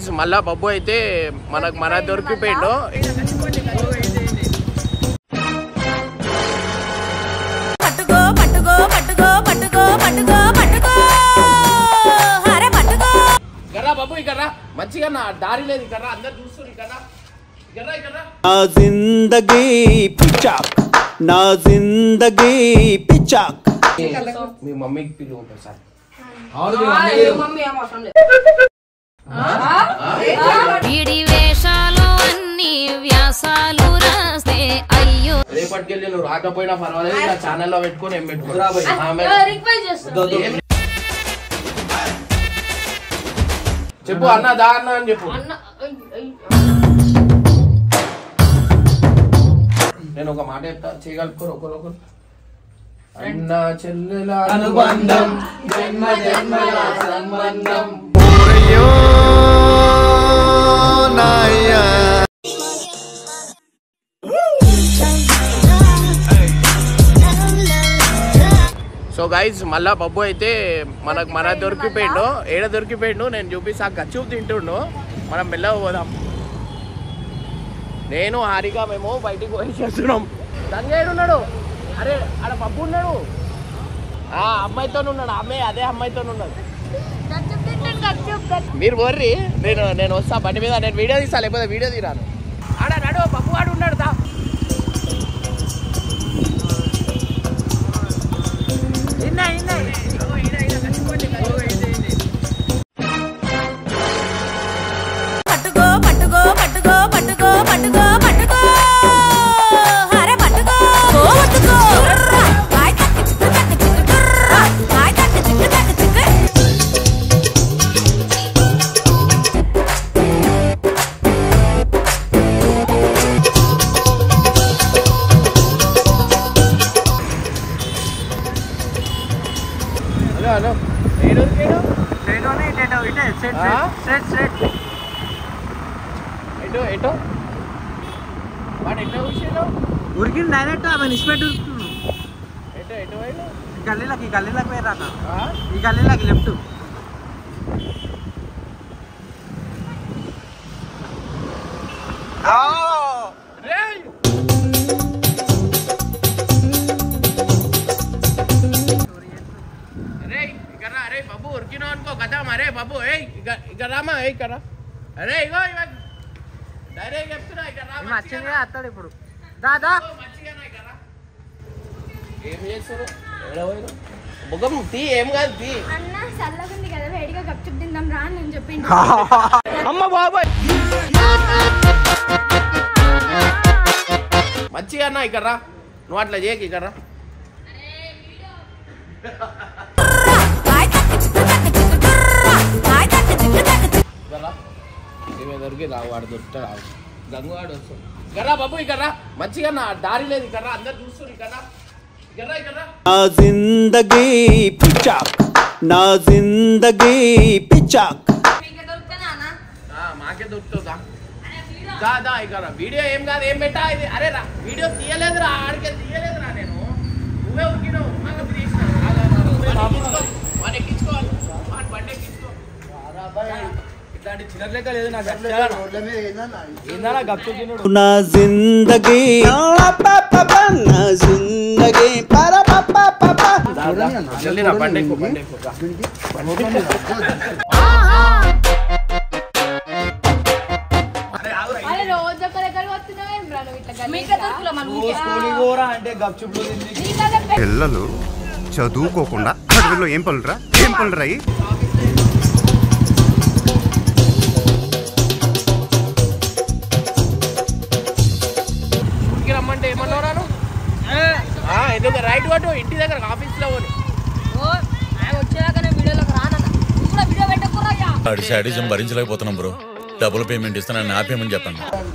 మళ్ళా బబ్బు అయితే మన దొరికిపోయిండు. కర్రా బబ్బు ఇక్కడ మంచిగా దారి లేదు కర్రా, అందరు చూస్తుంది కర్రా. నా జిందగీ పిచ్చాక్, నా జిందగీ పిచ్చాక్. మీ మమ్మీకి పిలువు ఒకసారి. వీడి వేషాలు అన్ని వ్యాసాలు రాస్తే అయ్యో. రేపటికెళ్ళి నువ్వు రాకపోయినా పర్వాలేదు, నా ఛానల్లో పెట్టుకొని ఏం పెట్టుకో. చెప్పు అన్న దా అన్న అని చెప్పు. నేను ఒక మాట చెప్తా, చేయగలుపుకోరు ఒకరొకరు. అన్న చెల్లెల అనుబంధం, జన్మ జన్మల సంబంధం. సో గైజ్ మళ్ళా బబ్బు అయితే మన దొరికిపోయిండు. ఏడ దొరికిపోయిండు నేను చూపిస్తా. గచ్చూపు తింటుండు. మనం మెల్లగా పోదాం. నేను హారిక మేము బయటికి పోయి చేస్తున్నాం. సంజయ్ ఉన్నాడు, అరే ఆడ బబ్బు ఉన్నాడు, అమ్మాయితో ఉన్నాడు. అమ్మాయి అదే అమ్మాయితో ఉన్నాడు. మీరు పోర్రి, నేను వస్తా బండి మీద. నేను వీడియో తీస్తా, లేకపోతే వీడియో తీరాను. ఆడ నడు బబ్బు ఆడు ఉన్నాడు. దా ఉరికి డైరెక్ట్ ఆమె నిష్పెట్టు గల్లీలకి పోయారాక ఈ గల్లీలకి లెఫ్ట్. అరే బాబు ఉరికినా అనుకో కదా. మరే బాబు ఇక్కడ రామా ఇక్కడ. అరే ఇగో డైరెక్ట్ చెప్తున్నా మంచిగా వస్తాడు ఇప్పుడు. దాదా ఏం చేస్తారు? ముఖం తీ, ఏం కాదు తీ. అన్న చల్లగుంది కదా, వేడిగా గప్చుప్ తిందాం రా అని నేను చెప్పింది. అమ్మ బాబాయ్ మంచిగా అన్న ఇక్కడ రా. నువ్వు అట్లా చేయకు ఇక్కడ రా. దొరికి రావు, వాడు దొరుకుతాడు. రావు గంగు వాడు వస్తాడు. ఇక్కడ బాబు ఇక్కడ మంచిగా దారి లేదు ఇక్కడ, అందరు చూస్తారు ఇక్కడ. నా జిందగీ పిచ్చాక్, నా జిందగీ పిచ్చాక్. మాకే దొరుకుతుందా? దా ఇక్కడ వీడియో ఏం కాదు, ఏం పెట్టా ఇది. అరే రా వీడియో తీయలేదురా, ఆడికే తీయలేదురా. నేను నువ్వే ఉరికినావు, వాడిని ఎక్కించుకోవాలి, వాడి బండి ఎక్కించుకో. నా జిందగీ నా జిందగీ బండి పిల్లలు చదువుకోకుండా అడవిలో ఏం పనులురా అయ్యి. రమ్మంటే ఏమన్నావు? ఎందుకు రైట్ వాటు ఇంటి దగ్గర ఆఫీస్ లో వాడి శాడిజం భరించలేకపోతున్నాం బ్రో. డబుల్ పేమెంట్ ఇస్తానని నా పేమెంట్ చెప్పండి.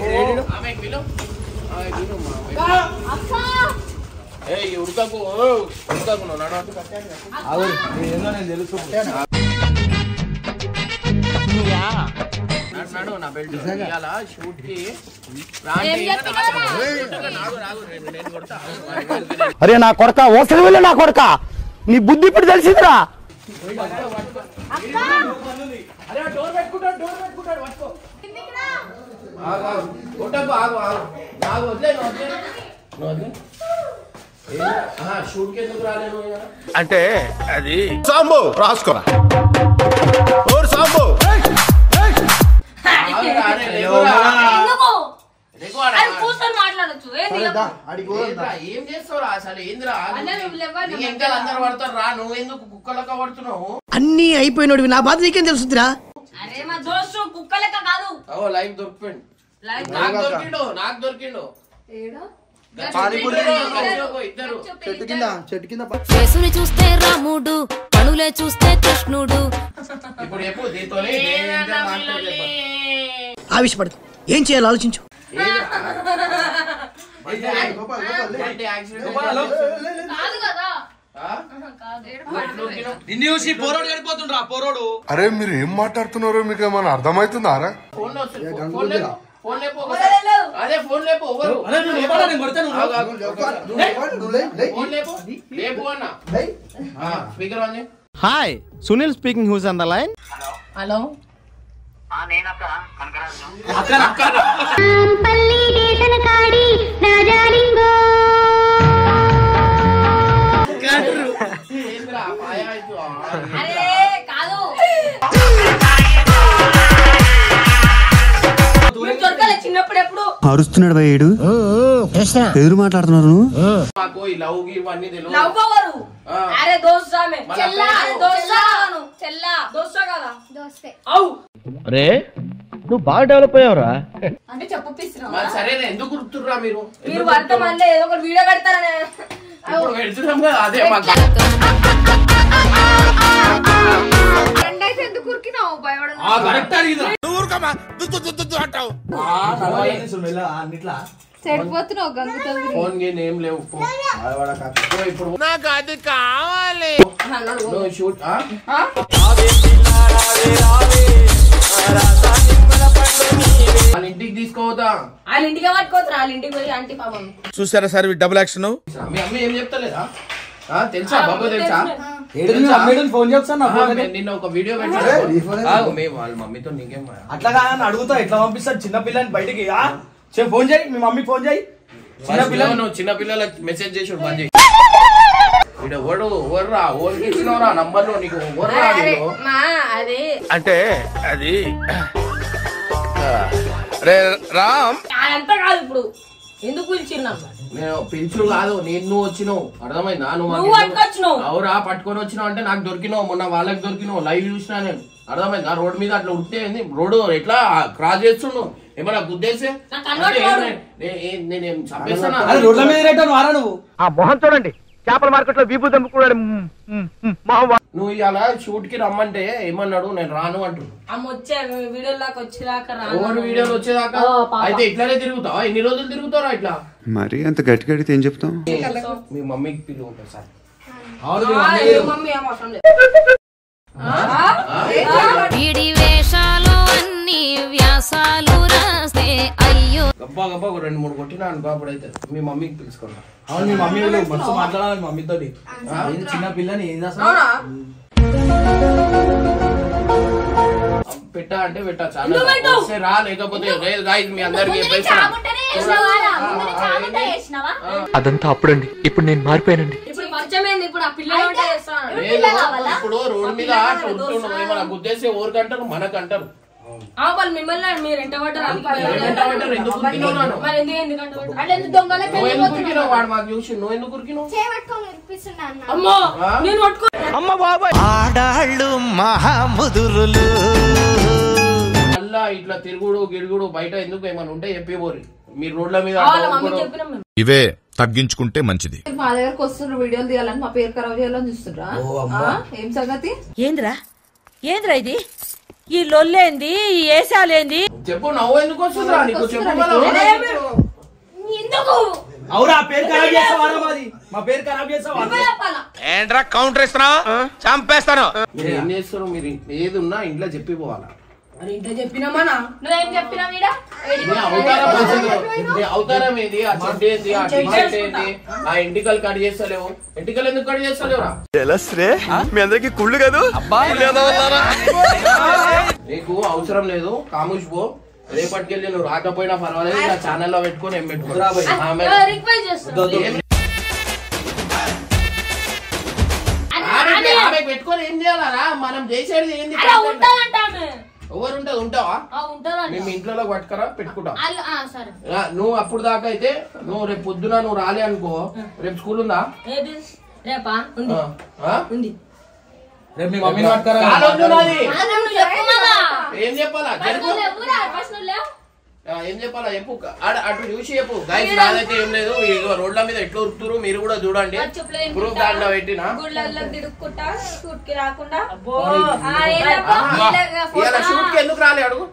అరే నా కొడక, ఓసలి వెళ్ళి నా కొడక, నీ బుద్ధి ఇప్పుడు తెలిసిందిరా. డోర్ పెట్టుకుంటా అంటే అది సాంబు రాసుకోరా సాంబు ఏం చేస్తావురా అసలు ఏందిరా ఇంకా అందరు పడతారు రా నువ్వెందుకు కుక్కలక పడుతున్నావు అన్ని అయిపోయినోడివి నా బాధ నీకేం తెలుస్తుందిరా లైవ్ దొరికిపోయింది నాకు దొరికిండు చేసుని చూస్తే రాముడు పనులే చూస్తే కృష్ణుడు ఆవేశపడదు ఏం చేయాలి ఆలోచించు అరే మీరు ఏం మాట్లాడుతున్నారో మీకు ఏమైనా అర్థమవుతుందా రా hi Sunil speaking who's on the line hello అరుస్తున్నాడు భయ్యుడు ఎదురు మాట్లాడుతున్నారు రే నువ్వు బాగా డెవలప్ అయ్యావురా అంటే చెప్పిస్తున్నా సరే ఎందుకు గుర్తుర్రా మీరు వంట మళ్ళీ ఏదో ఒక వీడియో కడతారా అదే ఎందుకు ఉరికినావు భయపడ చెడిపోతున్నావు గంగుతో ఫోన్ గేమ్ ఏం లేవు ఇప్పుడు నాకు అది కావాలి షూట్ వాళ్ళ ఇంటికి తీసుకోవద్దా వాళ్ళ ఇంటికి పట్టుకోవద్దు వాళ్ళ ఇంటికి పోయి ఆంటీ పాపం చూసారా సార్ డబుల్ యాక్షన్ మీ అమ్మ ఏం చెప్తలేదా తెలుసా బాబు తెలుసా ఫోన్ చేస్తాను నిన్న ఒక వీడియో పెట్టాను వాళ్ళ మమ్మీతో నీకేం అట్లా కాదని అడుగుతా ఎట్లా పంపిస్తాను చిన్న పిల్లని బయటికి ఫోన్ చేయి మీ మమ్మీ ఫోన్ చేయి చిన్న పిల్లలకు మెసేజ్ చేసి బంద్ చేయి ఓర్రా ఓరికి ఇచ్చినవరా నంబర్ లో నీకు ఓర్రా అంటే అది రామ్ అంతా కాదు ఇప్పుడు ఎందుకు పిలిచిన్నా నేను పిలుచుడు కాదు నేను వచ్చినావు అర్థమైందా నువ్వు అవురా పట్టుకొని వచ్చినావు అంటే నాకు దొరికినావు మొన్న వాళ్ళకి దొరికినావు లైవ్ చూసినా నేను అర్థమైందా రోడ్ మీద అట్లా ఉడితే రోడ్డు ఎట్లా క్రాస్ చేస్తున్నావు ఏమన్నా గుద్దేసే నేనేం చంపేస్తానా ఆ మొహం చూడండి చేపల మార్కెట్ లో విభూ దమ్ముకున్నాడు నువ్వు ఇవాళ షూట్ కి రమ్మంటే ఏమన్నాడు నేను రాను అంటున్నాడు వీడియోలు వచ్చేదాకా అయితే ఇట్లానే తిరుగుతావా ఎన్ని రోజులు తిరుగుతారా ఇట్లా మరి అంత గట్టి గడితే ఏం చెప్తాం మీ మమ్మీకి పిలువు ఒకసారి వీడి వేషాలు అన్ని వ్యాసాలు రాస్తే అయ్యో గబ్బా గబ్బా 2-3 కొట్టినా అనుకో అప్పుడైతే మీ మమ్మీకి పిలుచుకోండి అవును మీ మమ్మీ మనసు మాట్లాడాలి మమ్మీతో చిన్న పిల్లని ఏం పెట్టా అంటే పెట్టా చాలా రా లేకపోతే మీ అందరికి అదంతా అప్పుడండి ఇప్పుడు నేను మారిపోయానండి ఇప్పుడు రోడ్డు మీద ఏమన్నా గుద్దేసి ఎవరికంటారు మనకంటారు మిమ్మల్ని మీరు ఎంట వాడు మాకు చూసి నువ్వు ఎందుకు ఆడాళ్ళు మహాముదురులు మళ్ళా ఇట్లా తిరుగుడు గిరుగుడు బయట ఎందుకు ఏమైనా ఉంటే చెప్పిపోరు మీరు రోడ్ల మీద ఇవే తగ్గించుకుంటే మంచిది మా దగ్గరకు వస్తున్నారు వీడియోలు తీయాలని మా పేరు ఖరాబ్ చేయాలని చూస్తున్నా ఏం సంగతి ఏంద్రా ఇది ఈ లొల్లేంది ఈ ఏసాలేంది చెప్పు నవ్వు ఎందుకు వస్తుందా నీకు చెప్పు ఎందుకు అవురా పేరు ఖరాబ్ చేస్తావా మాది మా పేరు ఖరాబ్ చేస్తావా ఏంట్రా కౌంటర్ ఇస్తున్నావు చంపేస్తాను మీరు ఏం చేస్తారు మీరు ఏది ఉన్నా ఇంట్లో చెప్పిపోవాలా చెప్పినామా నువ్వేం చెప్పినావు ఈడ? అవతారం ఏది, ఆ చెడ్డ ఏంది, ఆ టీషర్ట్ ఏంది, ఆ ఎంటికలు కట్ చేస్తలేవు. ఎంటికలు ఎందుకు కట్ చేస్తలేవురా? మీ అందరికి కుళ్ళు కాదు. నీకు అవసరం లేదు, కాముష్ పో. రేపటికెళ్ళి నువ్వు రాకపోయినా పర్వాలేదు, నా ఛానల్లో పెట్టుకొని ఏం పెట్టుకో. ఆమె పెట్టుకొని ఏం చేయాలరా? మనం చేసేది ఏంది? ఎవరు ఉంటది? ఉంటావా? మేము ఇంట్లో పట్టుకరా పెట్టుకుంటాం. నువ్వు అప్పుడు దాకా అయితే నువ్వు రేపు పొద్దున నువ్వు రాలే అనుకో, రేపు స్కూల్ ఉందా? ఏం చెప్పాలా? ఏం చెప్పాలా చెప్పు, అటు చూసి చెప్పు. గైస్ నాదైతే ఏం లేదు, రోడ్ల మీద ఎట్లా ఉరుకుతురు మీరు కూడా చూడండి. ప్రూఫ్ దాంట్లో పెట్టినా షూట్ కి ఎందుకు రాలే అడుగు.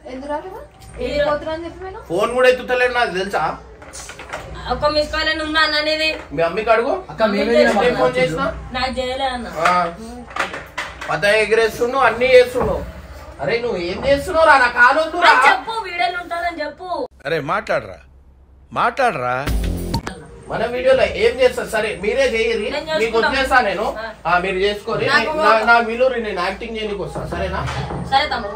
ఫోన్ కూడా ఎత్తుతలేడు నాకు తెలుసా. ఒక మిస్ కాల్ ఉందా అనేది మీ అమ్మకి అడుగు. ఫోన్ చేసిన నాకు చేయలే అన్న. పత ఎగిరేస్తున్నావు, అన్ని చేస్తున్నావు. అరే నువ్వు ఏం చేస్తున్నావు రా? నా కాలొద్దు రా. చెప్పు, వీడియోలు ఉంటారని చెప్పు. అరే మాట్లాడరా మన వీడియోలో ఏం చేస్తా? సరే మీరే చేయరి, మీకు వచ్చేస్తా నేను. మీరు చేసుకోరి, నా విలువ నేను యాక్టింగ్ చేయడానికి వస్తా. సరేనా? సరే తమ్ముడు.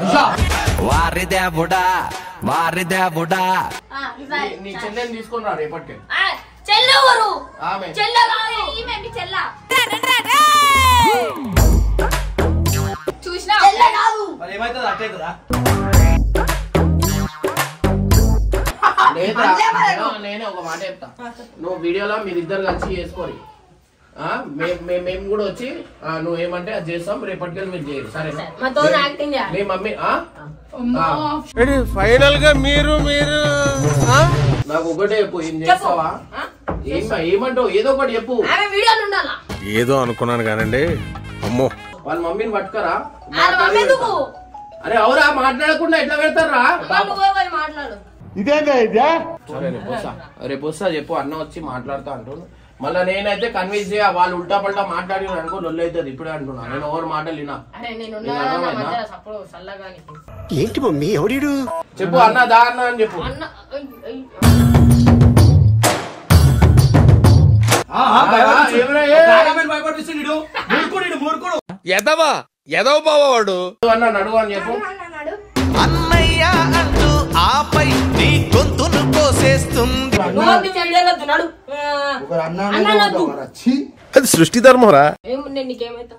నీ చెల్లెని తీసుకొని రా రేపటికి. చెల్లెవరు? ఆమె చూసినా ఏమైతుంది అట్టయితుందా? నేనే ఒక మాట చెప్తా. నువ్వు వీడియోలో మీరిద్దరు కలిసి చేసుకోరి. మేము కూడా వచ్చి నువ్వు ఏమంటే అది చేస్తాం. రేపటికెళ్ళి మీరు చేయరు. సరేనా? మీ మమ్మీ ఫైనల్ గా మీరు నాకు ఒకటే చెప్పు, ఏం చేస్తావా? ఏమంటావు? ఏదో ఒకటి చెప్పు. ఏదో అనుకున్నాను కానండి. అమ్మో, వాళ్ళ మమ్మీని పట్టుకరా. అరే అవురా, మాట్లాడకుండా ఎట్లా పెడతారా? రేపు వస్తా చెప్పు. అన్న వచ్చి మాట్లాడుతా అంటున్నా. మళ్ళీ నేనైతే కన్విన్స్ చేయ, వాళ్ళు ఉల్టా పల్టా మాట్లాడి అనుకో లొల్లి అవుతుంది. ఇప్పుడే అంటున్నా, నేను ఎవరు మాటలు వినా. ఏంటి మమ్మీ ఎవడు? చెప్పు అన్న, దా అన్న అని చెప్పు. ఎదవ బావాడు అన్న నడుగు అని చెప్పు. అన్నయ్య అంటూ ఆపై నీ గొంతును కోసేస్తుంది. అది సృష్టి ధర్మరా. నీకేమైతా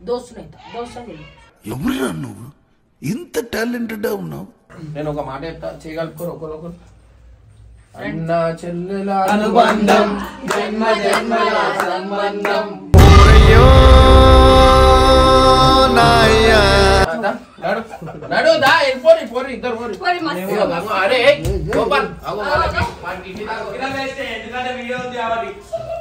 ఎవరురా నువ్వు? ఇంత టాలెంటెడ్ ఉన్నావు. నేను ఒక మాట చెప్తా, చేయగలుగుతారు ఒకరొకరు. అన్న చెల్లెల అనుబంధం, జన్మ జన్మల సంబంధం. నడు దా, పోరి పోరి, ఇద్దరు పోరి. అరే గోపాల్, వీడియో ఉంది కాబట్టి